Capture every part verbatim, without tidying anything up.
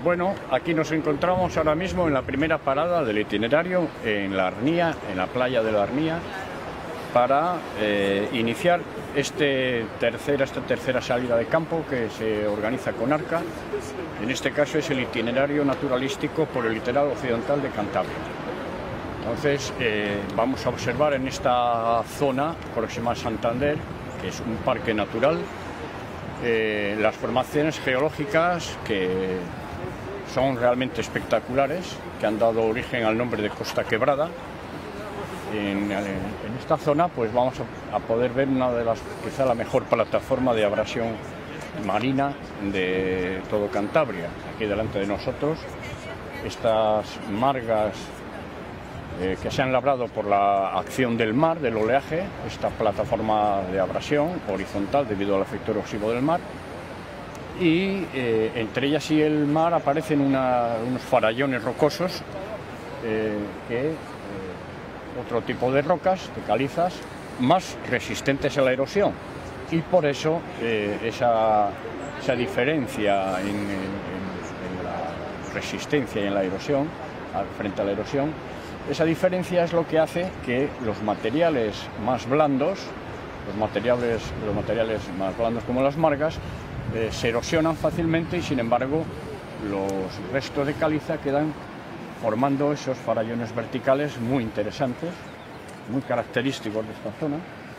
Bueno, aquí nos encontramos ahora mismo en la primera parada del itinerario en la Arnía, en la playa de la Arnía, para eh, iniciar este tercera, esta tercera salida de campo que se organiza con ARCA. En este caso es el itinerario naturalístico por el litoral occidental de Cantabria. Entonces eh, vamos a observar en esta zona próxima a Santander, que es un parque natural, eh, las formaciones geológicas que son realmente espectaculares, que han dado origen al nombre de Costa Quebrada. En, en esta zona pues vamos a, a poder ver una de las, quizá la mejor plataforma de abrasión marina de todo Cantabria. Aquí delante de nosotros, estas margas eh, que se han labrado por la acción del mar, del oleaje, esta plataforma de abrasión horizontal debido al efecto erosivo del mar. Y eh, entre ellas y el mar aparecen una, unos farallones rocosos, eh, que, eh, otro tipo de rocas, de calizas, más resistentes a la erosión. Y por eso eh, esa, esa diferencia en, en, en la resistencia y en la erosión, frente a la erosión, esa diferencia es lo que hace que los materiales más blandos, los materiales, los materiales más blandos como las margas, Eh, se erosionan fácilmente y sin embargo los restos de caliza quedan formando esos farallones verticales muy interesantes, muy característicos de esta zona.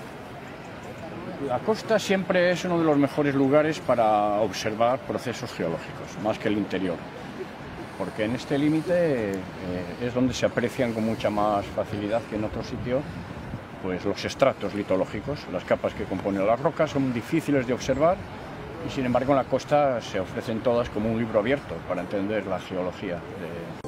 La costa siempre es uno de los mejores lugares para observar procesos geológicos, más que el interior, porque en este límite eh, es donde se aprecian con mucha más facilidad que en otro sitio pues los estratos litológicos. Las capas que componen las rocas son difíciles de observar y sin embargo en la costa se ofrecen todas como un libro abierto para entender la geología de...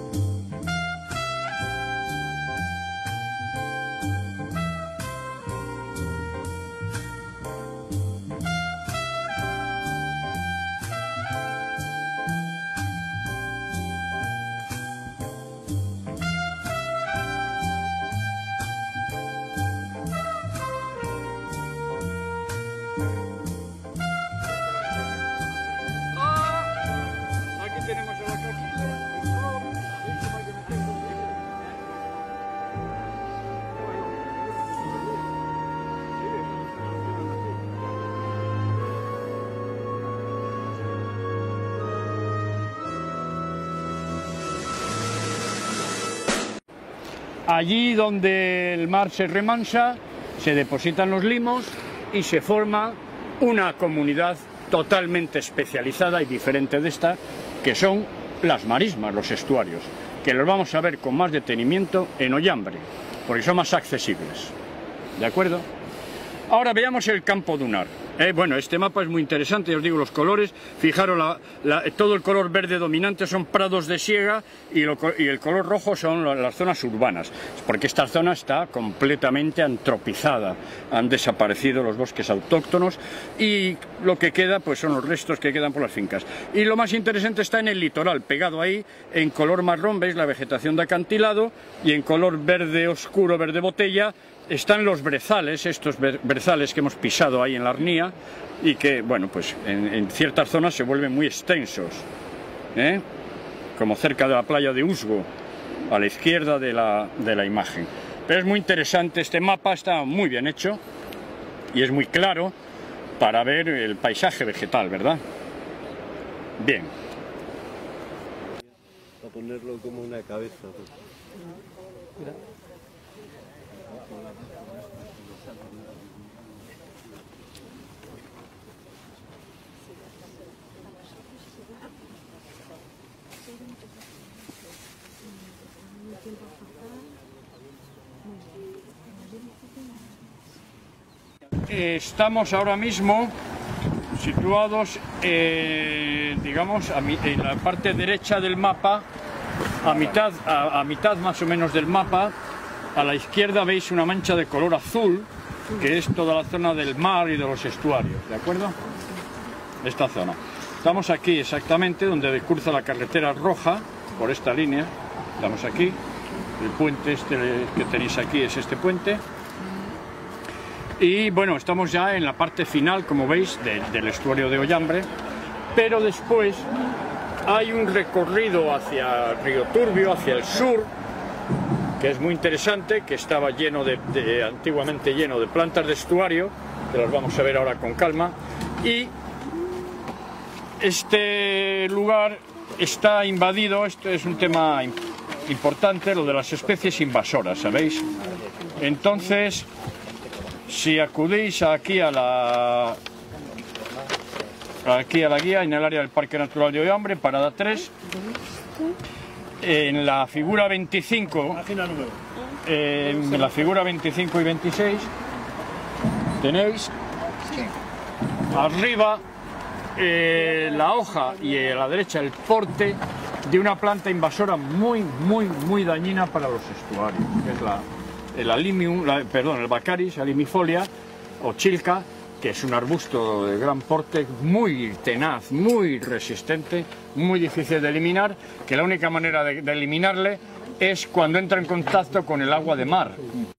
Tenemos el Allí donde el mar se remansa, se depositan los limos y se forma una comunidad totalmente especializada y diferente de esta, que son las marismas, los estuarios, que los vamos a ver con más detenimiento en Ollambre, porque son más accesibles. ¿De acuerdo? Ahora veamos el campo dunar. Eh, bueno, este mapa es muy interesante, ya os digo los colores. Fijaros, la, la, todo el color verde dominante son prados de siega y, lo, y el color rojo son las zonas urbanas, porque esta zona está completamente antropizada. Han desaparecido los bosques autóctonos y lo que queda pues son los restos que quedan por las fincas. Y lo más interesante está en el litoral, pegado ahí, en color marrón, veis la vegetación de acantilado, y en color verde oscuro, verde botella, están los brezales, estos brezales que hemos pisado ahí en la Arnía y que, bueno, pues en, en ciertas zonas se vuelven muy extensos, ¿eh? Como cerca de la playa de Usgo, a la izquierda de la, de la imagen. Pero es muy interesante este mapa, está muy bien hecho y es muy claro para ver el paisaje vegetal, ¿verdad? Bien. A ponerlo como una cabeza. Mira. Estamos ahora mismo situados, eh, digamos, a mi, en la parte derecha del mapa, a mitad, a, a mitad más o menos del mapa. A la izquierda veis una mancha de color azul, que es toda la zona del mar y de los estuarios, ¿de acuerdo? Esta zona. Estamos aquí exactamente donde cruza la carretera roja, por esta línea. Estamos aquí. El puente este que tenéis aquí es este puente. Y bueno, estamos ya en la parte final, como veis, de, del estuario de Ollambre, pero después hay un recorrido hacia Río Turbio, hacia el sur, que es muy interesante, que estaba lleno de, de antiguamente lleno de plantas de estuario, que las vamos a ver ahora con calma, y este lugar está invadido. Esto es un tema importante, lo de las especies invasoras, ¿sabéis? Entonces, si acudís aquí a la aquí a la guía, en el área del Parque Natural de Ollambre, parada tres, en la figura veinticinco, eh, en la figura veinticinco y veintiséis, tenéis arriba eh, la hoja y a la derecha el porte de una planta invasora muy, muy, muy dañina para los estuarios, que es la, el alimium, la, perdón, el Baccharis alimifolia o chilca, que es un arbusto de gran porte, muy tenaz, muy resistente, muy difícil de eliminar, que la única manera de, de eliminarle es cuando entra en contacto con el agua de mar.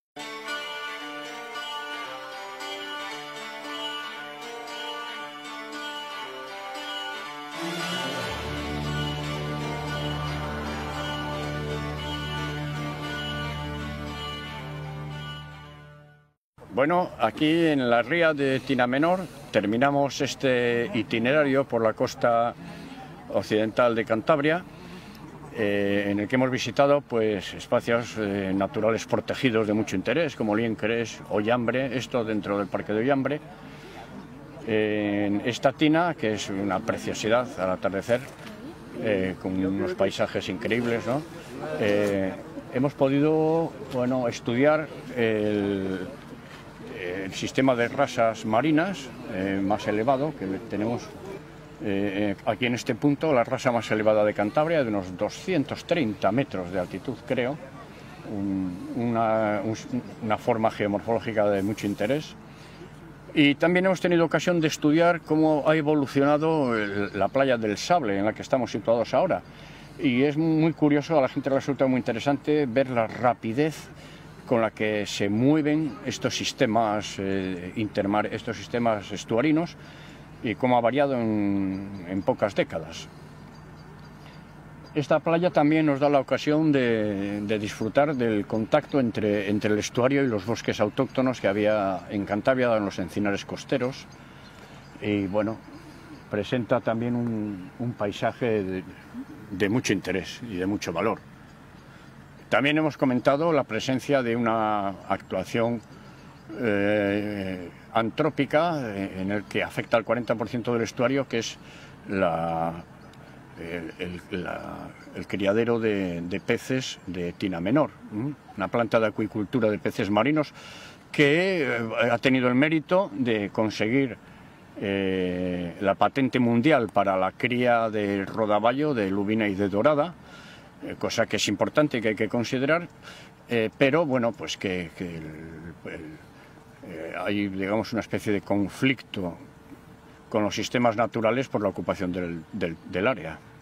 Bueno, aquí en la ría de Tinamenor terminamos este itinerario por la costa occidental de Cantabria, eh, en el que hemos visitado pues espacios eh, naturales protegidos de mucho interés, como Liencres, Ollambre, esto dentro del Parque de Ollambre. Eh, en esta tina, que es una preciosidad al atardecer, eh, con unos paisajes increíbles, ¿no? Eh, hemos podido, bueno, estudiar el el sistema de rasas marinas eh, más elevado que tenemos eh, aquí en este punto, la rasa más elevada de Cantabria, de unos doscientos treinta metros de altitud, creo, un, una, un, una forma geomorfológica de mucho interés. Y también hemos tenido ocasión de estudiar cómo ha evolucionado el, la playa del Sable, en la que estamos situados ahora. Y es muy curioso, a la gente le resulta muy interesante ver la rapidez con la que se mueven estos sistemas eh, intermar, estos sistemas estuarinos, y cómo ha variado en, en pocas décadas. Esta playa también nos da la ocasión de, de disfrutar del contacto entre, entre el estuario y los bosques autóctonos que había en Cantabria, en los encinares costeros, y bueno, presenta también un, un paisaje de, de mucho interés y de mucho valor. También hemos comentado la presencia de una actuación eh, antrópica eh, en el que afecta al cuarenta por ciento del estuario, que es la, el, el, la, el criadero de, de peces de Tinamenor, ¿m? Una planta de acuicultura de peces marinos que eh, ha tenido el mérito de conseguir eh, la patente mundial para la cría de rodaballo, de lubina y de dorada, cosa que es importante y que hay que considerar, eh, pero bueno, pues que, que el, el, eh, hay, digamos, una especie de conflicto con los sistemas naturales por la ocupación del, del, del área.